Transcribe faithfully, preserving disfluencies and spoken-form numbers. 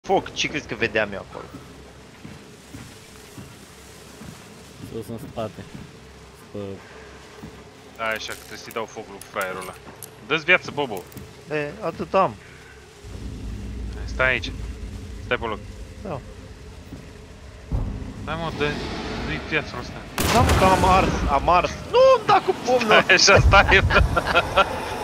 Foc, ce crezi că vedeam eu acolo? Sus în spate. Spă... Da, așa că trebuie să-i dau foc lui fraierul ăla. Dă-ți viață, Bobo. E, atât am. Stai aici. Stai pe loc. Da. Hai mă, dă, dă-i viața ăsta. Da, mă, că am ars, am ars. Nu, îmi da cu pumnul. Stai așa, stai.